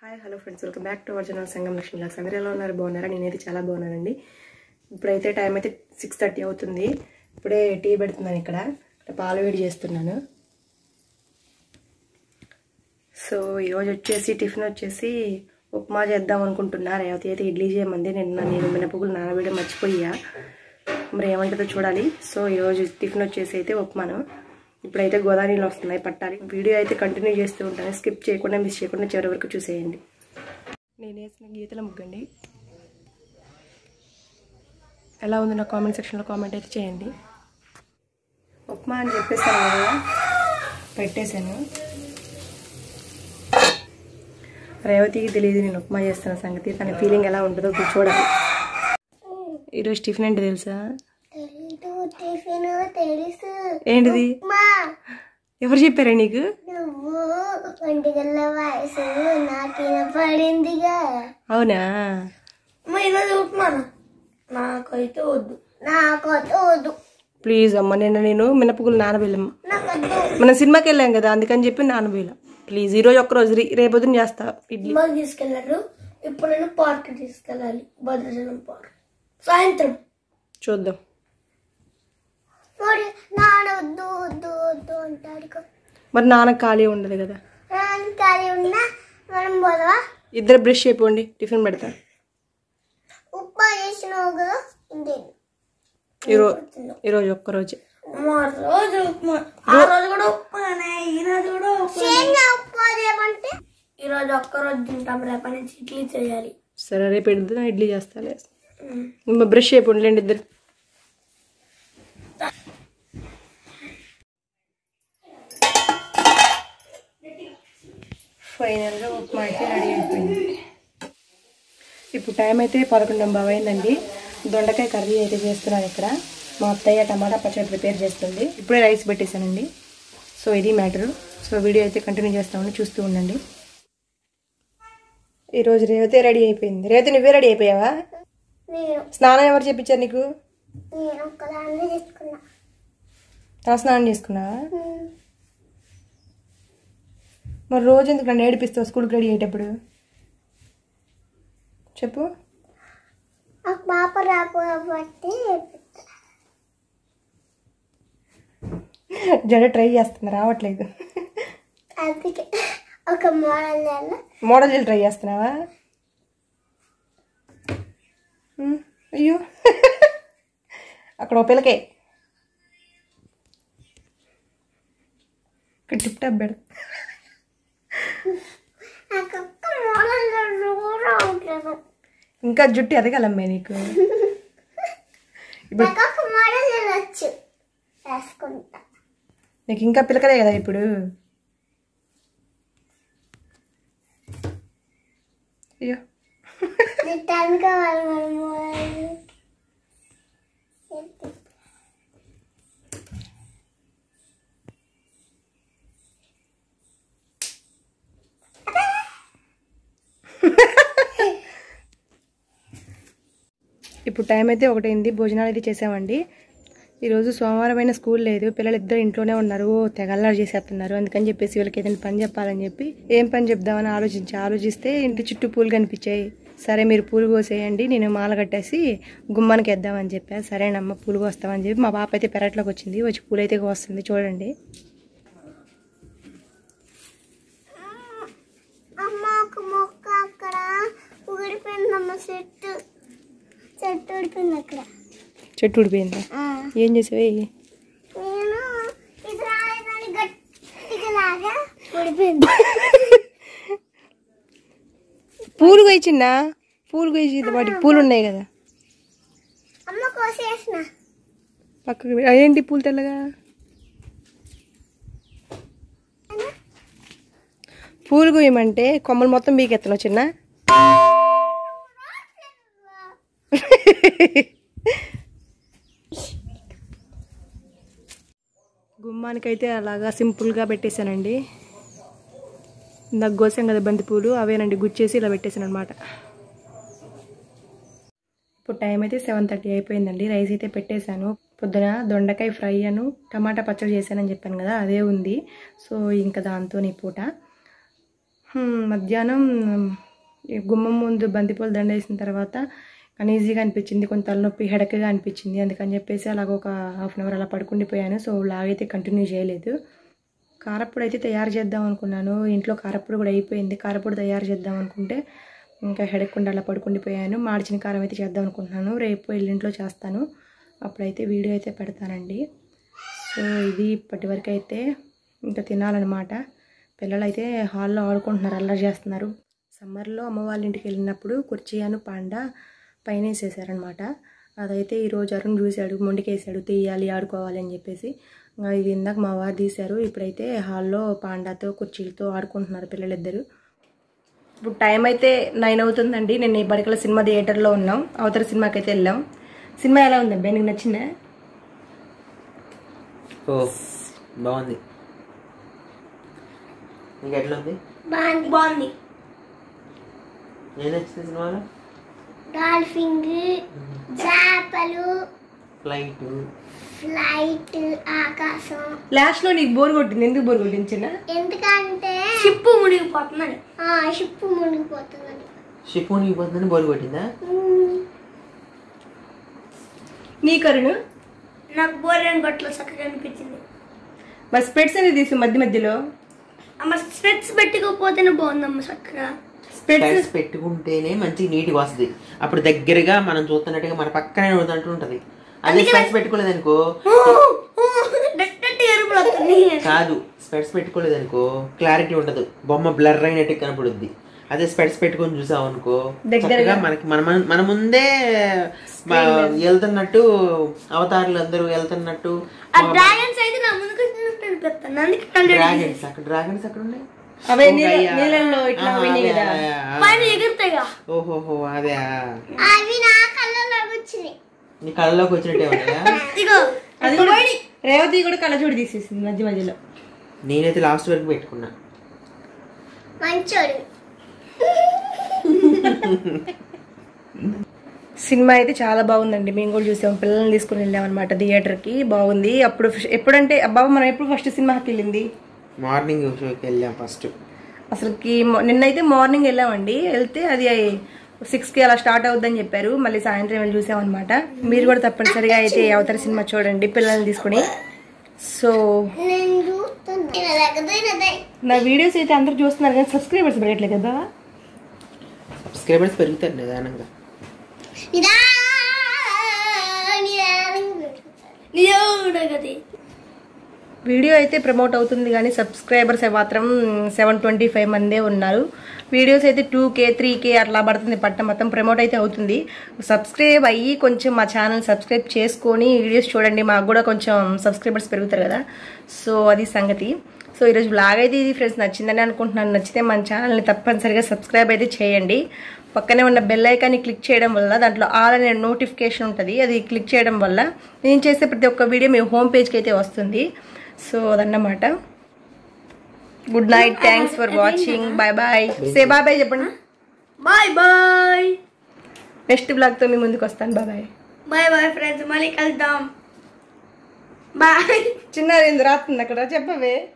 Hi hello friends, welcome back to our channel Sangam Lakshmi vlogs. అందరూ ఎలా ఉన్నారు? బాగున్నారా? నేనైతే చాలా బాగున్నానండి. ఇప్పుడైతే టైం అయితే 6:30 అవుతుంది. ఇప్పుడే టీ పెడుతున్నాను. ఇక్కడ పాలు వేడి చేస్తున్నాను. సో ఈరోజు వచ్చేసి టిఫిన్ వచ్చేసి ఉప్మా చేద్దాం అనుకుంటున్నా. రేవతి అయితే ఇడ్లీ చేయమంది. నేను మినపగుళ్ళు నానబెట్టడం మర్చిపోయా. మరి ఏమంటుందో చూడాలి. సో ఈరోజు టిఫిన్ వచ్చేసి అయితే ఉప్మాను. ఇప్పుడైతే గోదావరిలో వస్తున్నాయి, పట్టాలి. వీడియో అయితే కంటిన్యూ చేస్తూ ఉంటాను. స్కిప్ చేయకుండా మిస్ చేయకుండా చివరి వరకు చూసేయండి. నేను వేసిన గీతల ముగ్గండి. ఎలా ఉంది నా కామెంట్ సెక్షన్లో కామెంట్ అయితే చేయండి. ఉప్మా అని చెప్పేసాను కదా, పెట్టేశాను. రేవతికి తెలియదు నేను ఉప్మా చేస్తున్న సంగతి. తన ఫీలింగ్ ఎలా ఉంటుందో చూడాలి. ఈరోజు టిఫిన్ అంటే తెలుసా? ఏంటిది? ఎవరు చెప్పారా నీకు? అవునా? ప్లీజ్ అమ్మ, నేను మినపగుళ్ళు నానబెళ్ళం. మనం సినిమాకి వెళ్ళాం కదా, అందుకని చెప్పి నానబెళ్ళం. ప్లీజ్ ఈరోజు ఒక్కరోజు, రేపొద్దున చేస్తా ఇడ్లీ. తీసుకెళ్లారు. ఇప్పుడు నేను పార్క్ తీసుకెళ్ళాలి, భద్రాచలం పార్క్. సాయంత్రం చూద్దాం. మరి నాన్న ఖాళీ ఉండదు కదా. ఇద్దరు బ్రష్ అయిపోండి, టిఫిన్ పెడతా. ఈరోజు ఒక్కరోజే. ఈరోజు ఒక్కరోజు తింటాం, రేపటి నుంచి ఇడ్లీ చేయాలి. సరే, రేపు ఇడ్లీ చేస్తాలే. బ్రష్ అయిపోండి లేండి ఇద్దరు. ఫైనల్గా ఉప్మా అయితే రెడీ అయిపోయింది. ఇప్పుడు టైం అయితే 11:15 అయిందండి. దొండకాయ కర్రీ అయితే చేస్తున్నాను. ఇక్కడ మా అత్తయ్య టమాటా పచ్చడి ప్రిపేర్ చేస్తుంది. ఇప్పుడే రైస్ పెట్టేశానండి. సో ఇది మ్యాటరు. సో వీడియో అయితే కంటిన్యూ చేస్తామని చూస్తూ ఉండండి. ఈరోజు రేవతే రెడీ అయిపోయింది. రేవతి నువ్వే రెడీ అయిపోయావా? స్నానం ఎవరు చెప్పించారు నీకు? తల స్నానం చేసుకున్నావా? మరి రోజు ఎందుకు నన్ను ఏడిపిస్తావు స్కూల్కి రెడీ అయ్యేటప్పుడు? చెప్పు. జడ ట్రై చేస్తున్నా, రావట్లేదు. మోడల్ ట్రై చేస్తున్నావా? అయ్యో, అక్కడ ఓ పిల్లకే టిప్ టాప్ బెడ. ఇంకా జుట్టు ఎదగలమ్మే నీకు. నీకు ఇంకా పిలకలే కదా ఇప్పుడు. అయ్యో, ఇప్పుడు టైం అయితే 1 అయింది. భోజనాలు అయితే చేసామండి. ఈరోజు సోమవారం అయినా స్కూల్ లేదు. పిల్లలు ఇద్దరు ఇంట్లోనే ఉన్నారు. తెగల్లారు చేసేస్తున్నారు. అందుకని చెప్పేసి వీళ్ళకి ఏదైనా పని చెప్పాలని చెప్పి ఏం పని చెప్దామని ఆలోచిస్తే ఇంటి చుట్టూ పూలు కనిపించాయి. సరే మీరు పూలు కోసేయండి, నేను మాల కట్టేసి గుమ్మానికి వేద్దామని చెప్పా. సరేనమ్మ పూలు కోస్తామని చెప్పి మా పాప అయితే పెరట్లోకి వచ్చింది. వచ్చి పూలు అయితే కోస్తుంది. చూడండి. చెట్టు ఊడిపోయిందా? ఏం చేసావే? పూలు కోయించిందా? పూలు కోయించి వాటికి పూలు ఉన్నాయి కదా పక్కకి. ఏంటి పూలు తెల్లగా? పూలు కోయమంటే కొమ్మలు మొత్తం బీకెత్తను చిన్న. గుమ్మానికైతే అలాగా సింపుల్గా పెట్టేశానండి. ఇందాక కోసాం కదా బంతిపూలు, అవేనండి గుచ్చేసి ఇలా పెట్టేశాను అనమాట. ఇప్పుడు టైం అయితే 7:30 అయిపోయిందండి. రైస్ అయితే పెట్టేశాను. పొద్దున దొండకాయ ఫ్రై అను టమాటా పచ్చడి చేశానని చెప్పాను కదా, అదే ఉంది. సో ఇంకా దాంతో నీ పూట మధ్యాహ్నం ఈ గుమ్మం ముందు బంతిపూల దండ వేసిన తర్వాత అన్ఈజీగా అనిపించింది, కొంచెం తలనొప్పి హెడక్గా అనిపించింది. అందుకని చెప్పేసి అలాగ ఒక హాఫ్ అన్ అవర్ అలా పడుకుండిపోయాను. సో లాగైతే కంటిన్యూ చేయలేదు. కారప్పొడి అయితే తయారు చేద్దాం అనుకున్నాను. ఇంట్లో కారప్పొడి కూడా అయిపోయింది. కారప్పొడి తయారు చేద్దాం అనుకుంటే ఇంకా హెడక్కుండా అలా పడుకుండిపోయాను. మాడిచిన కారం అయితే చేద్దాం అనుకుంటున్నాను. రేపు ఎల్లుంట్లో చేస్తాను. అప్పుడైతే వీడియో అయితే పెడతానండి. సో ఇది ఇప్పటి వరకు అయితే ఇంకా తినాలన్నమాట. పిల్లలు అయితే హాల్లో ఆడుకుంటున్నారు, అల్లరి చేస్తున్నారు. సమ్మర్లో అమ్మ వాళ్ళ ఇంటికి వెళ్ళినప్పుడు కుర్చీను పాండా పైన వేసేసారనమాట. అదైతే ఈరోజు అరుణ్ చూశాడు, మొండికేసాడు, తీయాలి ఆడుకోవాలి అని చెప్పేసి. ఇది ఇందాక మా వారు తీశారు. ఇప్పుడైతే హాల్లో పాండాతో కుర్చీలతో ఆడుకుంటున్నారు పిల్లలిద్దరు. ఇప్పుడు టైం అయితే 9 అవుతుందండి. నేను ఈ బడికల సినిమా థియేటర్లో ఉన్నాం. అవతల సినిమాకి అయితే వెళ్ళాం. సినిమా ఎలా ఉంది అబ్బాయి, నీకు నచ్చిందా? బాగుంది. నీకు ఎట్లా ఉంది? బాగుంది. ఏం నచ్చింది సినిమాలో? డాల్ఫిన్, చేపలు, ఫ్లైట్, ఆకాశం. లాస్ట్ లో నీకు బోర్ కొట్టింది. ఎందుకు బోర్ కొట్టింది చిన్న? ఎందుకంటే షిప్ మునిగిపోతుందని. షిప్ మునిగిపోతుందని బోర్ కొట్టిందా? నీ కరుణు నాకు బోర్ అని గొట్టలు చక్కగా అనిపించింది. మరి స్పెట్స్ అనేది తీసు మధ్యలో. అమ్మ స్పెట్స్ పెట్టుకోపోతేనే బాగుందమ్మ చక్కగా. స్పెట్స్ పెట్టుకుంటేనే మంచి నీట్గా వస్తుంది. అప్పుడు దగ్గరగా మనం చూస్తున్నట్టుగా మన పక్కనే ఉంటుంటది. అదే స్పెట్స్ పెట్టుకోలేదనుకో కాదు, స్పెట్స్ పెట్టుకోలేదనుకో క్లారిటీ ఉండదు, బొమ్మ బ్లర్ అయినట్టు కనపడుద్ది. అదే స్పెట్స్ పెట్టుకొని చూసావు అనుకో చక్కగా మనకి మన ముందే వెళ్తున్నట్టు, అవతారులు అందరూ వెళ్తున్నట్టు. డ్రాగన్స్ అక్కడ ఉన్నాయి. అవే నీళ్ళల్లో ఇట్లా ఓహోహో అదే అవి నా కళ్ళలోకి వచ్చినాయి. నీ కళ్ళలోకి వచ్చినట్టే ఉన్నాయా? అది కూడా రేవతి కూడా కళ్ళజోడు తీసేసింది మధ్యలో. నేనైతే లాస్ట్ వరకు పెట్టుకున్నా. మంచోడు. సినిమా అయితే చాలా బాగుందండి. మేము కూడా చూసాం, పిల్లల్ని తీసుకుని వెళ్ళామన్నమాట థియేటర్కి. బాగుంది. అప్పుడు ఎప్పుడంటే బాబా మనం ఎప్పుడు ఫస్ట్ సినిమాకి వెళ్ళింది? మార్నింగ్ షోకి వెళ్ళాం ఫస్ట్. అసలుకి నిన్నైతే మార్నింగ్ వెళ్ళామండి. వెళ్తే అది 6కి అలా స్టార్ట్ అవుద్దని చెప్పారు. మళ్ళీ సాయంత్రం వెళ్ళి చూసామన్నమాట. మీరు కూడా తప్పనిసరిగా అయితే అవతల సినిమా చూడండి పిల్లల్ని తీసుకుని. సో నా వీడియోస్ అయితే అందరూ చూస్తున్నారు కానీ సబ్స్క్రైబర్స్ పెరగట్లేదు కదా. సబ్స్క్రైబర్స్ పెరుగుతారు నిదానంగా. వీడియో అయితే ప్రమోట్ అవుతుంది కానీ సబ్స్క్రైబర్స్ మాత్రం 725 మందే ఉన్నారు. వీడియోస్ అయితే 2K 3K అట్లా పడుతుంది. మొత్తం ప్రమోట్ అయితే అవుతుంది. సబ్స్క్రైబ్ అయ్యి కొంచెం మా ఛానల్ సబ్స్క్రైబ్ చేసుకొని వీడియోస్ చూడండి. మాకు కూడా కొంచెం సబ్స్క్రైబర్స్ పెరుగుతారు కదా. సో అది సంగతి. సో ఈరోజు బ్లాగ్ అయితే ఇది ఫ్రెండ్స్, నచ్చిందని అనుకుంటున్నాను. నచ్చితే మన ఛానల్ని తప్పనిసరిగా సబ్స్క్రైబ్ అయితే చేయండి. పక్కనే ఉన్న బెల్ ఐకాన్ని క్లిక్ చేయడం వల్ల దాంట్లో ఆల్ అనే నోటిఫికేషన్ ఉంటుంది. అది క్లిక్ చేయడం వల్ల నేను చేసే ప్రతి ఒక్క వీడియో మీ హోమ్ పేజ్కి అయితే వస్తుంది. సో అదన్నమాట. Good night, thanks for watching, bye bye. Say bye bye చెప్పండి. Bye bye. నెక్స్ట్ బ్లాగ్తో మీ ముందుకు వస్తాను. Bye bye. Bye bye friends, మళ్ళీ కలుద్దాం. బాయ్. చిన్నది రాస్తుంది అక్కడ చెప్పవే.